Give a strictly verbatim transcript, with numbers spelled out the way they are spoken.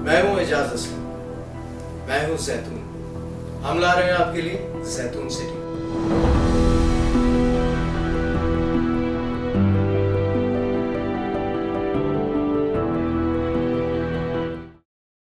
मैं हूं एजाज असलम, मैं हूं जैतून। हम ला रहे हैं आपके लिए जैतून सिटी।